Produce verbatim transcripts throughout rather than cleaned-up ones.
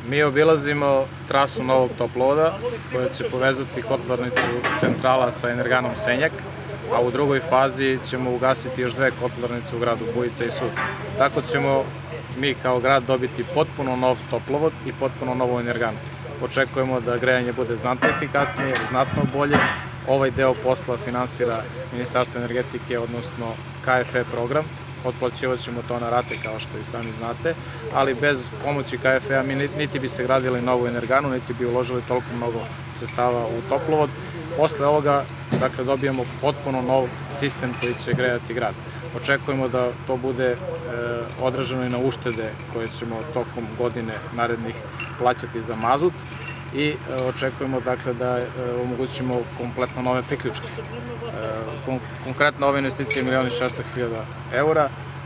Mi obilazimo trasu novog toplovoda koja će povezati kotlarnicu Centrala sa energanom Senjak, a u drugoj fazi ćemo ugasiti još dve kotlarnice u gradu Bujica i Sud. Tako ćemo mi kao grad dobiti potpuno nov toplovod i potpuno novu energanu. Očekujemo da grejanje bude znatno efikasnije, znatno bolje. Ovaj deo posla finansira Ministarstvo energetike, odnosno K F E program. Otplaćivat ćemo to na rate, kao što i sami znate, ali bez pomoći K F E-a mi niti bi se gradili novu energanu, niti bi uložili toliko mnogo sredstava u toplovod. Posle ovoga, dakle, dobijamo potpuno nov sistem koji će grejati grad. Očekujemo da to bude e, odraženo i na uštede koje ćemo tokom godine narednih plaćati za mazut i e, očekujemo, dakle, da e, omogućimo kompletno nove priključke. E, kon konkretno ove investicije je milion i šesto hiljada eura.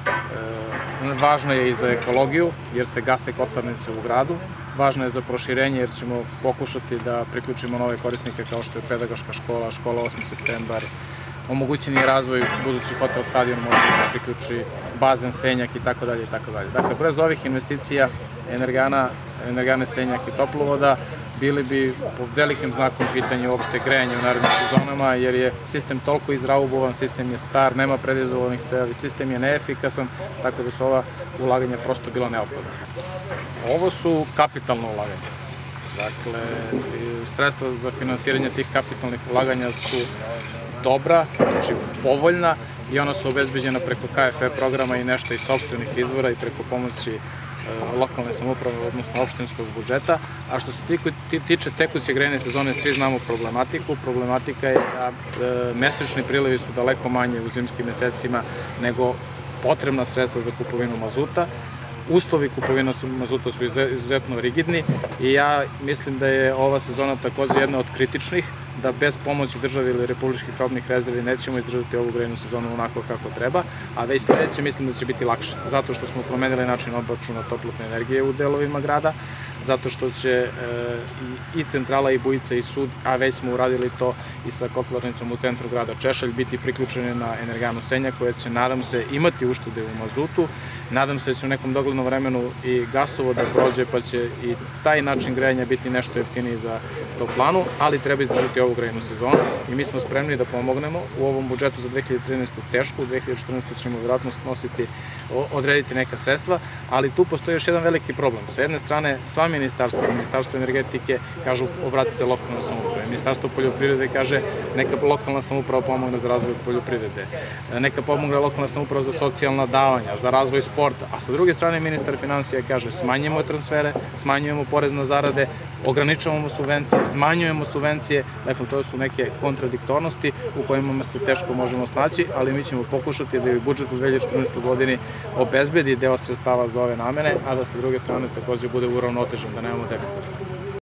E, važno je i za ekologiju, jer se gase kotlarnice u gradu. Važno je za proširenje, jer ćemo pokušati da priključimo nove korisnike kao što je pedagoška škola, škola osmi septembar, omogućen je razvoj budući hotel stadion, može da se priključi bazen Senjak i tako dalje i tako dalje. Dakle, bez ovih investicija energana, energane Senjak i toplovoda bili bi po velikim znakom pitanja uopšte grejanje u narednim sezonama, jer je sistem toliko izraubovan, sistem je star, nema predizolovanih cevi, sistem je neefikasan, tako da su ova ulaganja prosto bila neophodna. Ovo su kapitalno ulaganja. Dakle, sredstva za finansiranje tih kapitalnih ulaganja su dobra, znači povoljna, i ona su obezbeđena preko K F E programa i nešto iz sopstvenih izvora i preko pomoći lokalne samouprave, odnosno opštinskog budžeta. A što se tiče tekuće grejne sezone, svi znamo problematiku. Problematika je da mesečni prilivi su daleko manje u zimskim mesecima nego potrebna sredstva za kupovinu mazuta. Uslovi kupovina mazuta su izuzetno rigidni i ja mislim da je ova sezona takođe jedna od kritičnih, da bez pomoći države ili republičkih robnih rezervi nećemo izdržati ovu grejnu sezonu onako kako treba, a da i sledeće mislim da će biti lakše, zato što smo promenili način obračuna toplotne energije u delovima grada, zato što će i Centrala i Bujica i Sud, a već smo uradili to i sa kotlarnicom u centru grada Češalj, biti priključene na energanu Senjak, koja će, nadam se, imati uštede u mazutu. Nadam se da će u nekom doglednom vremenu i gasovod da prođe, pa će i taj način grejanja biti nešto jeftiniji za toplanu, ali treba izdržati ovu grejnu sezonu i mi smo spremni da pomognemo u ovom budžetu za dve hiljade trinaestu. Tešku, u dve hiljade četrnaestoj. ćemo vjerojatno nositi, odrediti neka sredstva, ali tu postoji još jedan veliki problem. Sa jedne strane, sva ministarstva, Ministarstvo energetike kažu obrati se lokalnoj samoupravi, Ministarstvo poljoprivrede kaže neka lokalna samouprava pomogne za razvoj poljoprivrede, neka pomogne lokalna samouprava za socijalna davanja, za razvoj sporta, a sa druge strane ministar finansija kaže smanjujemo transfere, smanjujemo porez na zarade, ograničavamo subvencije, smanjujemo subvencije, dakle to su neke kontradiktornosti u kojima se teško možemo snaći, ali mi ćemo pokušati da i budžet u dve hiljade četrnaestoj. godini obezbedi deo sredstava za ove namene, a da sa druge strane takođe bude uravnotežen, da nemamo deficit.